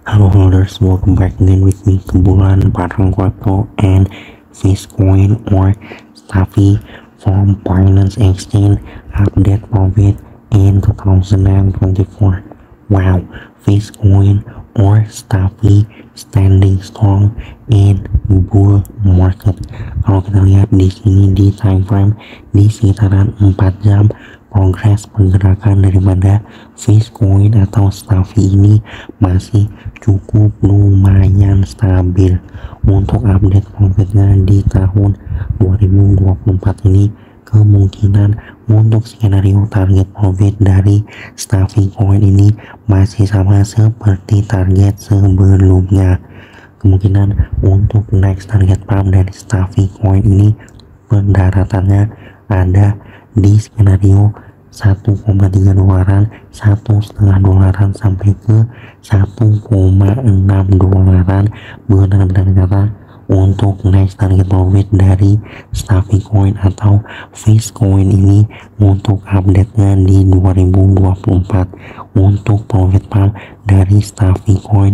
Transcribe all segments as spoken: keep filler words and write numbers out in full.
Hello holders, welcome back again with me Kebulan bareng Crypto and Fizzcoin or Staffy from Binance Exchange update profit in two thousand twenty-four. Wow, Fizzcoin or Staffy standing strong in bull market. Kalau kita lihat di sini di time frame di sekitaran empat jam, progres pergerakan daripada Fizzcoin atau Staffy ini masih cukup lumayan stabil. Untuk update profitnya di tahun dua ribu dua puluh empat ini, kemungkinan untuk skenario target profit dari Staffy Coin ini masih sama seperti target sebelumnya. Kemungkinan untuk next target pump dari Staffy Coin ini pendaratannya ada di skenario satu koma tiga dolaran, satu setengah dolaran sampai ke satu koma enam dolaran. Benar-benar kata untuk next target profit dari Staffy Coin atau Fizzcoin ini untuk update-nya di dua ribu dua puluh empat. Untuk profit pump dari Staffy Coin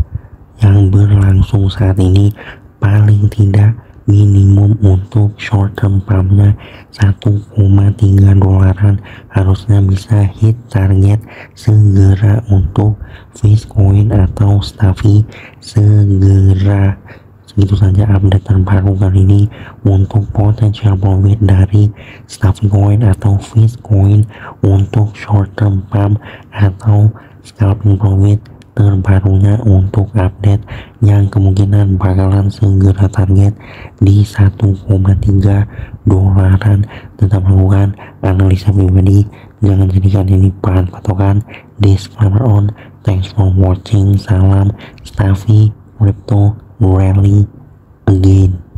yang berlangsung saat ini paling tidak minimum untuk short term pumpnya satu koma tiga dolaran harusnya bisa hit target segera untuk Fizzcoin atau Staffy segera. Segitu saja update terbaru kali ini untuk potential profit dari Staffy Coin atau Fizzcoin untuk short term pump atau scalping profit terbarunya untuk update yang kemungkinan bakalan segera target di satu koma tiga dolaran. Tetap melakukan analisa pribadi, jangan jadikan ini bahan patokan. Disclaimer on. Thanks for watching. Salam Staffy Crypto Rally again.